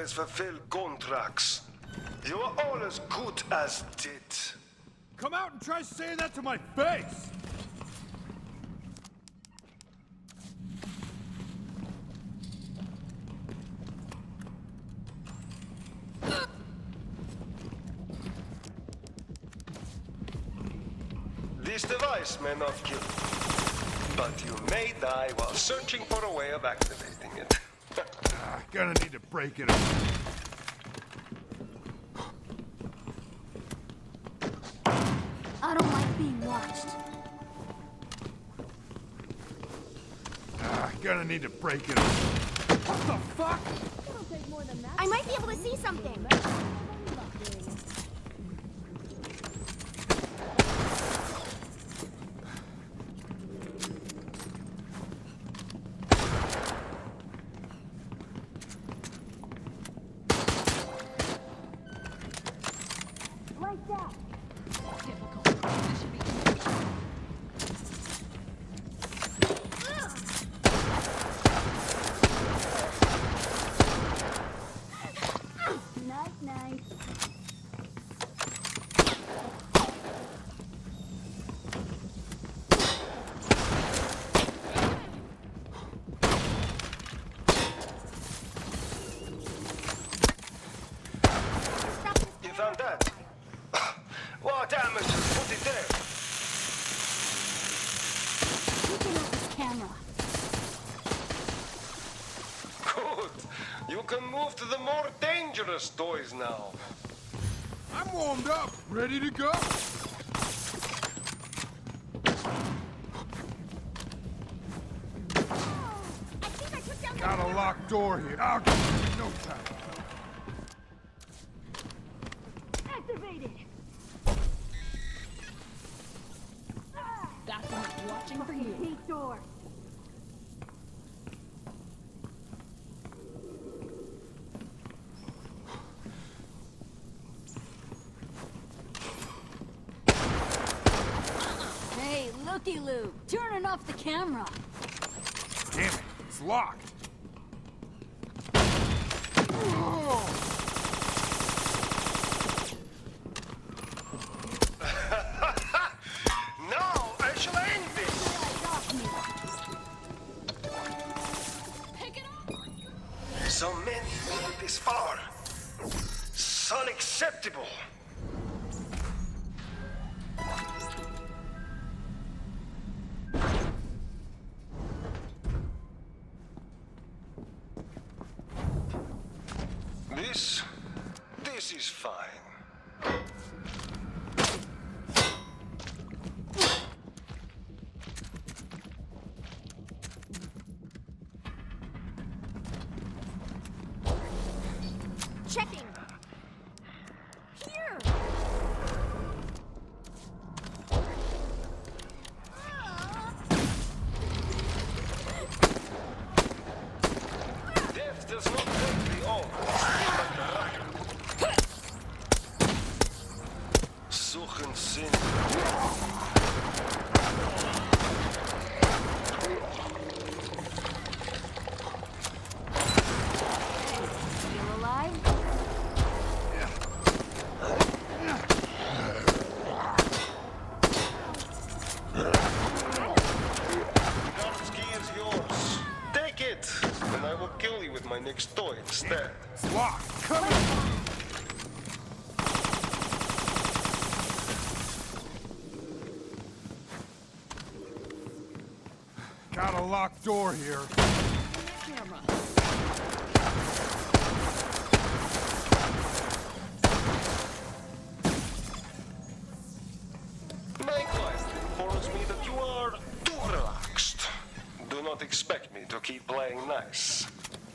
always fulfill contracts. You are all as good as dead. Come out and try saying that to my face! This device may not kill you, but you may die while searching for a way of activating it. Gonna need to break it up. I don't like being watched. Gonna need to break it up. What the fuck? I might be able to see something. Like that. Nice. You found that? What amateur put it there? You can have this camera. Good. You can move to the more dangerous toys now. I'm warmed up, ready to go. I think I took down Got a locked door here. I'll get you in no time. activated. Got someone watching for you. Pink door. Hey, looky-loo, turning off the camera. Damn it, it's locked. Now I shall end this. Pick it up. So many made it this far. It's unacceptable. This is fine. Checking. Here. Death does not take the oath, but the right. Suchen Sinn. Still alive? God's key is yours. Take it, and I will kill you with my next toy instead. It's locked. Come on. Got a locked door here. Camera. My client informs me that you are too relaxed. Do not expect me to keep playing nice.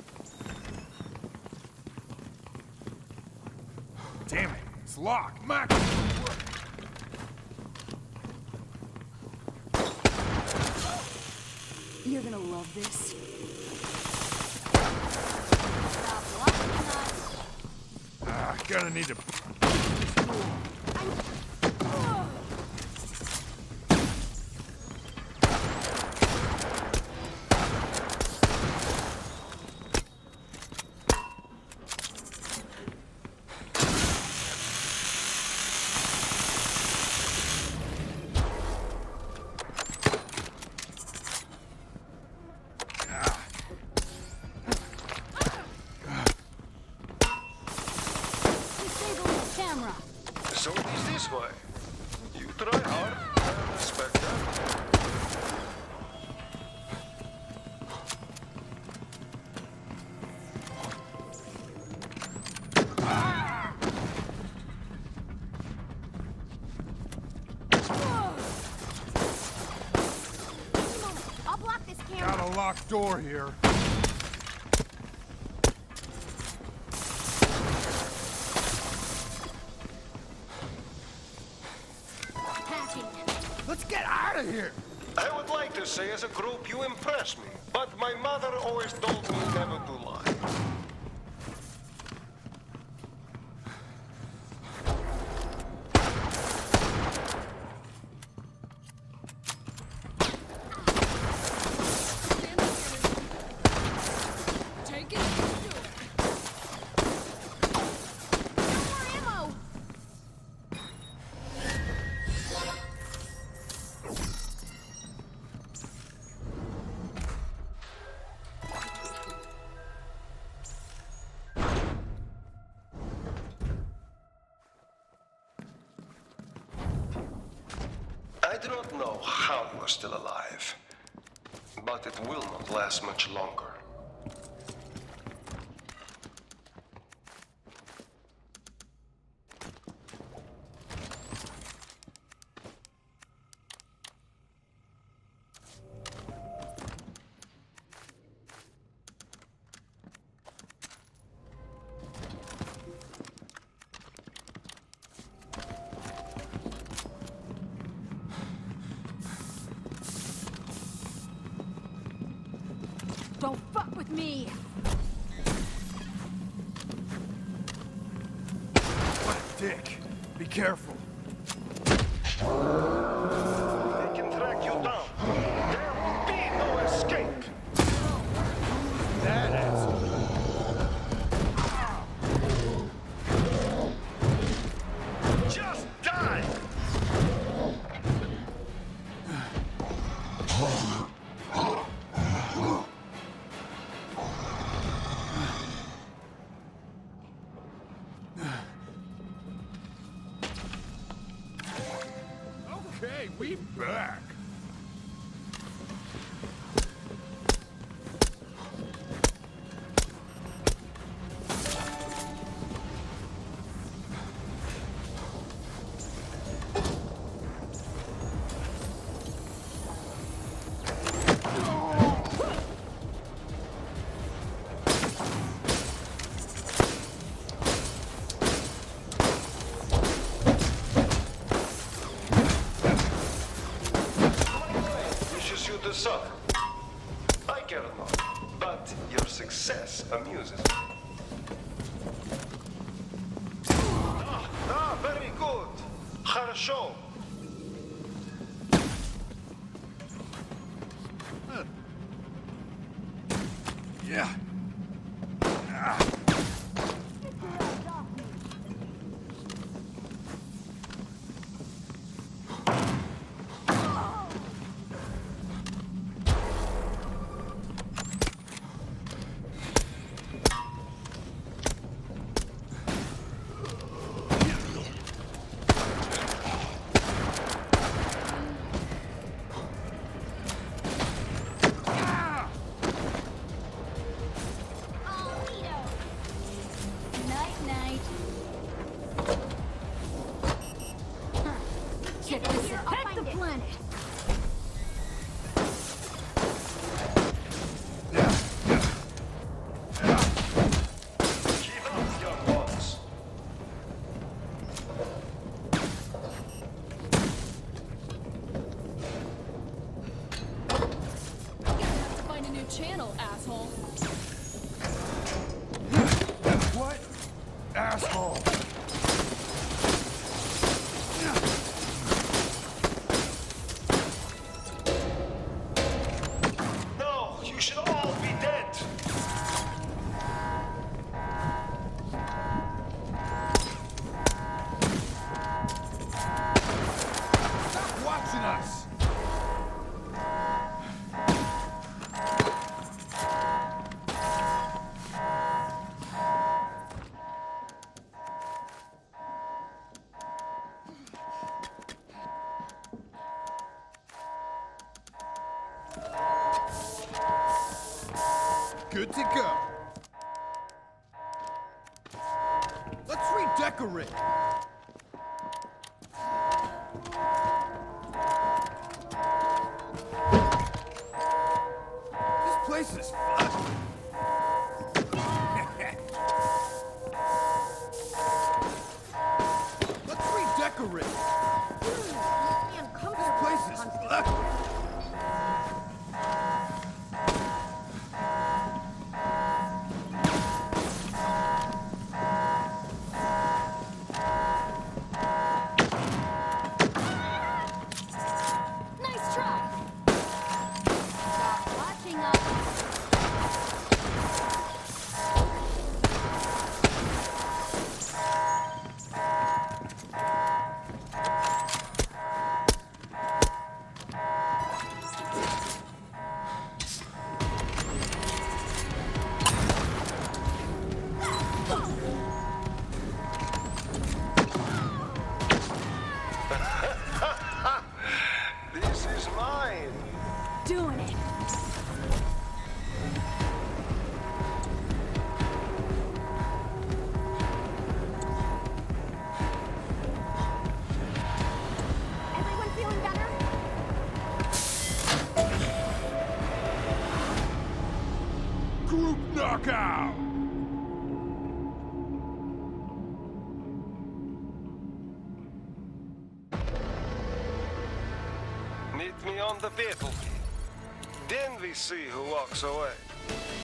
Damn it, it's locked. Mac. You're gonna love this. Stop watching us. Gonna need to. this way. You try hard, I respect that. I'll block this camera. Got a locked door here. Hacking. Let's get out of here! I would like to say as a group you impress me, but my mother always told me never to lie. Take it. Do it. No more ammo. I do not know how you are still alive, but it will not last much longer. Don't fuck with me. What a dick. Be careful. They can track you down. There will be no escape. That asshole. Just die! Okay, we back. Wishes you to suffer. I care not, but your success amuses me. Very good. Хорошо. Yeah. Oh, Vito. Night, night. Check this Here, out. I'll Pack the find it. planet. Keep up, young ones. Find a new channel, asshole. What? Asshole. No, you should all be dead. Stop watching us. Good to go. Let's redecorate. This place is fun. Let's redecorate. This place is fun. Nice try. Stop watching us. This is mine. Doing it. Everyone feeling better? Group knockout. Meet me on the battlefield. Then we see who walks away.